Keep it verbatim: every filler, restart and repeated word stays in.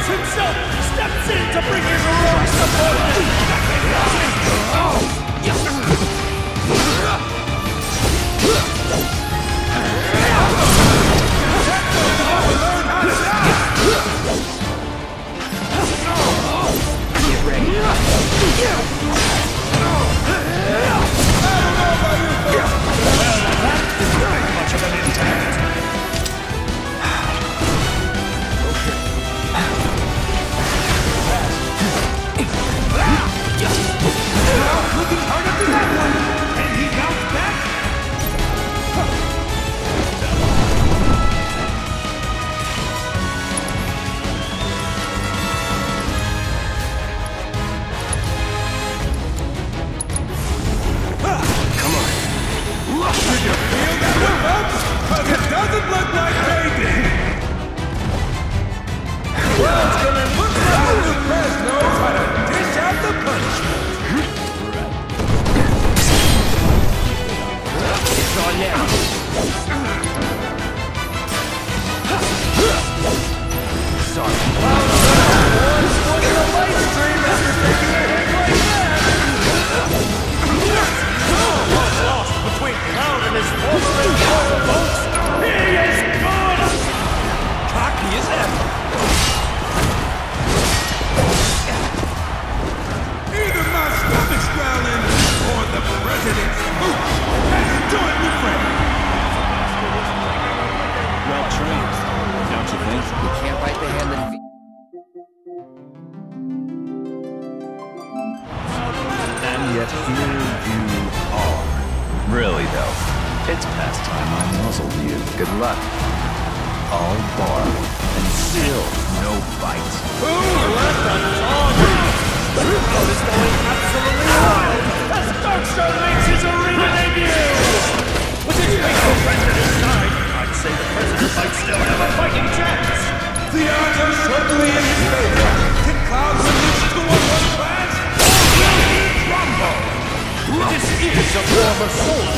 himself steps in to bring his heroic support. Get ready. Much of an intent. Looking hard after that one. Can he bounce back? Come on. Did you feel that one, folks? But it doesn't look like they did. Well, it's gonna look like the new press knows how to dish out the punishment. It's on now. Sorry. Once was a live stream after taking a hit like that. Lost between Cloud and his former employer, folks. He is gone. Cocky as ever. Either my stomach's growling or the president's spook has joined the fray. Well trained, don't you think? You can't bite the hand that feeds. And yet here you are. Really though, it's past time I muzzled you. Good luck. All bark, and still no bite. Ooh, let the dog out! Truco is going absolutely wild as Darkstar makes his arena debut! With his faithful friend at his side, I'd say the president might still have a fighting chance! The odds are certainly in his favor. Can Cloud reach to one one class? Rumble! This is a former Soul